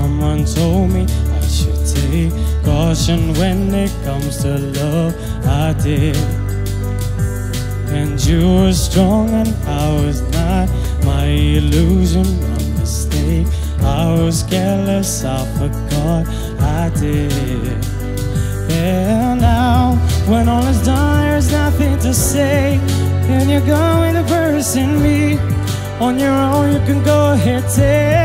Someone told me I should take caution when it comes to love. I did. And you were strong and I was not. My illusion, a mistake. I was careless, I forgot I did. And now, when all is done, there's nothing to say. And you're going to bursting me. On your own, you can go ahead, take